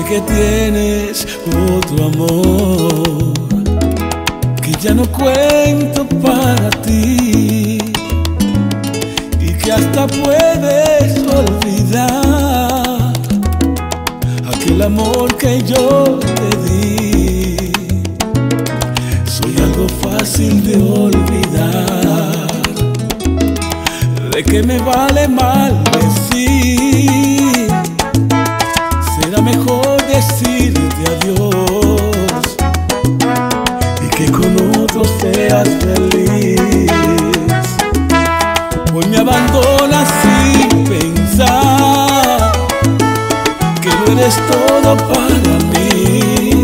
que tienes otro amor que ya no cuento para ti y que hasta puedes olvidar aquel amor que yo te di. Soy algo fácil de olvidar, ¿de qué me vale maldecir? Será mejor decirte adiós y que con otro seas feliz. Hoy me abandonas sin pensar que no eres todo para mí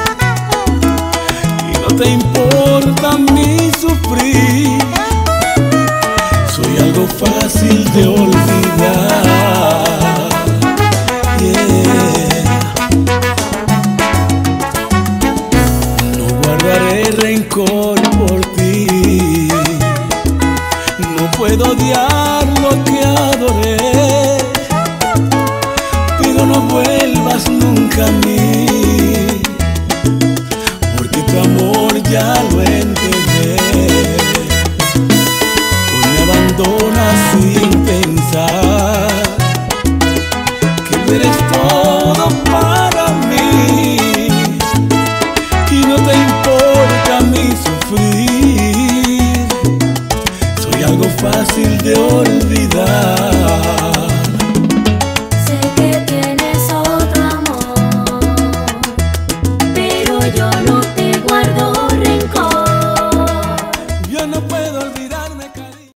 y no te importa mi sufrir. Soy algo fácil de olvidar. No guardaré rencor por ti, no puedo odiar lo que adoré. Pido no vuelvas nunca a mí, porque tu amor ya lo entendí. Hoy me abandonas sin pensar que no eres todo para mí y no te importa mi sufrir. Soy algo fácil de olvidar. Sé que tienes otro amor, pero yo no te guardo rencor. Yo no puedo olvidar.